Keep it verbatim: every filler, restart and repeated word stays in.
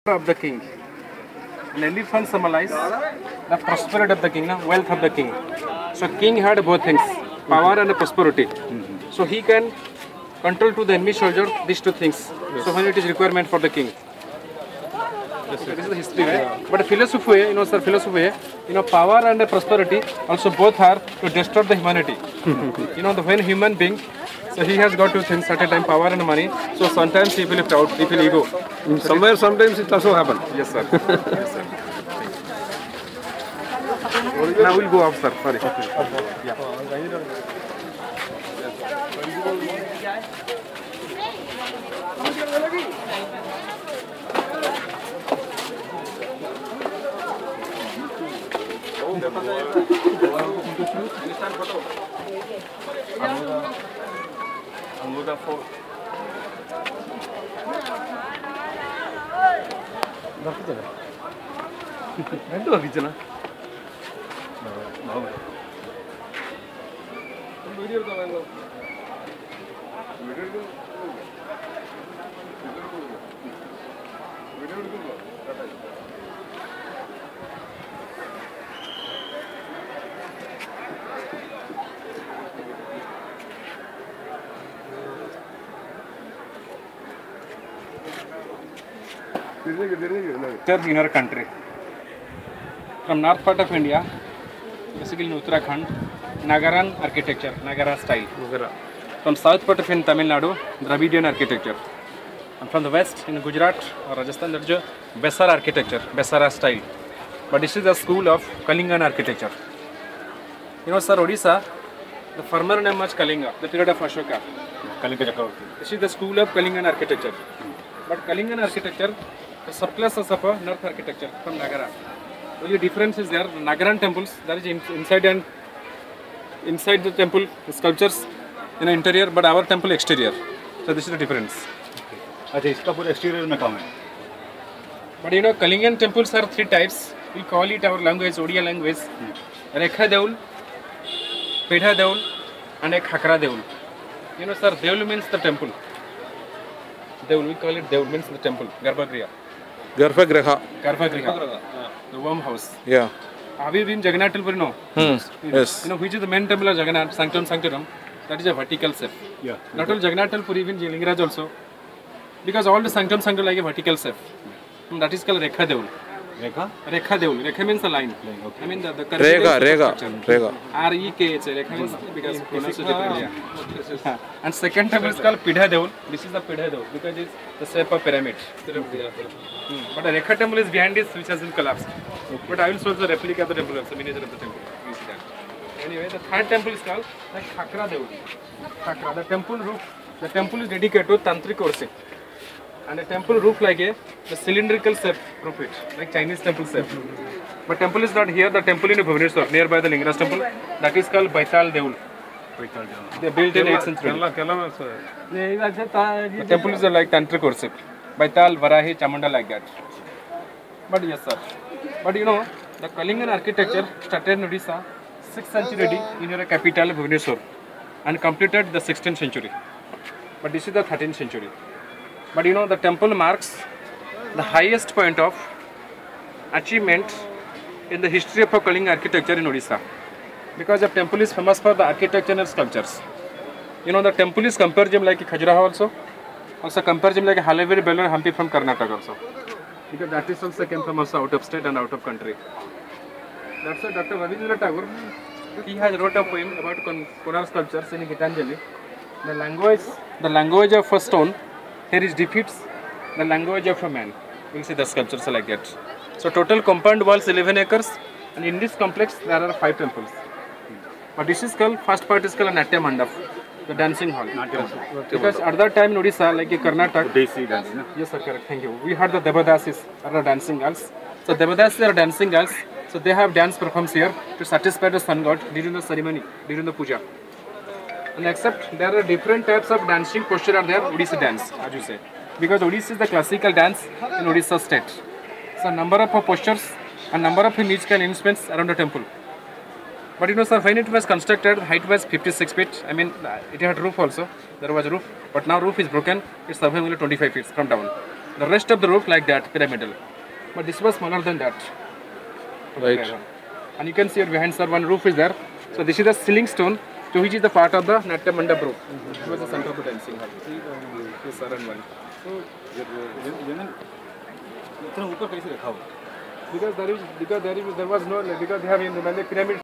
of the king. An elephant symbolizes the prosperity of the king, no? Wealth of the king. So king had both things, power and prosperity. Mm-hmm. So he can control to the enemy soldier these two things. Yes. So when it is requirement for the king. Yes, this is the history, right? Yeah. But philosophy, you know, sir, philosophy, you know, power and prosperity also both are to destroy the humanity. You know, the when human being, so he has got two things at a time, power and money. So sometimes he feel proud, he feel ego. So somewhere, sometimes it also happens. Yes, sir. Yes, sir. Now we'll go off, sir. Sorry. Yeah. Anguda Fort. Rendu avichana. No. Video tavalo. Video Video Video in our country. From north part of India, basically in Uttarakhand, Nagaran architecture, Nagara style. Nagara. From south part of in Tamil Nadu, Dravidian architecture. And from the west, in Gujarat or Rajasthan, there is Besar architecture, Besara style. But this is the school of Kalingan architecture. You know, sir, Odisha, the former name was Kalinga, the period of Ashoka. Kalinga Chakravarti. This is the school of Kalingan architecture. But Kalingan architecture, the subclasses of a north architecture from Nagara. Only difference is there. The Nagaran temples, there is in, inside and inside the temple the sculptures in the interior, but our temple exterior. So this is the difference. Okay. Iska pura exterior mein kam hai. But you know, Kalingan temples are three types. We call it our language, Odia language. Hmm. Rekha Deul, Pedha Deul, and a Khakra Deul. You know, sir, Deul means the temple. Deul, we call it Deul, means the temple, Garbhagriha. Garbhagriha. Garbhagriha. Yeah. The worm house. Yeah. Have you been Jagannath temple? No. Hmm. Yes. You know, which is the main temple of Jagannath, Sanctum Sanctorum? That is a vertical shape. Yeah. Not only Jagannath temple, even Lingiraj also. Because all the Sanctum Sanctorum like a vertical shape. And that is called Rekha Deul. Rekha? Rekha Deul. Rekha means a line. Okay. I mean the, the Rega, Rega, Rega. R E K H. Rekha means because pronounced differently. Yeah. And second temple is called Pidha Deul. This is the Pidha Deul because it's the shape of pyramid. Hmm. But the Rekha temple is behind this, which has been collapsed. Okay. But I will show the replica of the temple, the miniature of the temple. You see that. Anyway, the third temple is called the Khakra Deul. Khakra. The temple roof. The temple is dedicated to tantric worship. And the temple roof like a the cylindrical shape roof it, like Chinese temple shape. But temple is not here. The temple in Bhubaneswar, nearby the Lingaraj temple, that is called Baital Deul. Baital Deul. They built in eighth century. The temple is like tantric worship. Baital, Varahi, Chamunda like that. But yes, sir. But you know, the Kalingan architecture started in Odisha sixth century A D in your capital Bhubaneswar and completed the sixteenth century. But this is the thirteenth century. But you know, the temple marks the highest point of achievement in the history of Kalinga architecture in Odisha. Because the temple is famous for the architectural sculptures. You know, the temple is comparable like Khajuraho also. Also comparable like Haleveri, Belur, Hampi from Karnataka also. Because that is also came from also out of state and out of country. That's why Doctor Ravindra Tagore, he has wrote a poem about Konar sculptures in Gitanjali. The language, the language of a stone, here is depicts the language of a man. You will see the sculptures are like that. So total compound walls eleven acres, and in this complex there are five temples. But this is called, first part is called Natya Mandap, the dancing hall. Because at that time in Odisha, like in Karnataka, Desi dance, no? Yes sir, correct, thank you. We had the Devadasis, are dancing girls. So Devadasis are dancing girls, so they have dance performs here to satisfy the sun god during the ceremony, during the puja. And except there are different types of dancing posture are there, Odissi dance, as you say. Because Odissi is the classical dance in Odisha state. So number of postures and number of musical instruments around the temple. But you know, sir, when it was constructed, height was fifty-six feet. I mean, it had roof also. There was a roof. But now roof is broken. It's surviving only twenty-five feet from down. The rest of the roof like that, pyramidal. But this was smaller than that. Right. And you can see here behind, sir, one roof is there. So this is the ceiling stone, so which is the part of the Natya Mandap roof. It was the center of the dancing hall. Yes, sir, and one. इतना ऊपर कैसे रखा हुआ? Because there is, because there is, there was no, because they have in the pyramid.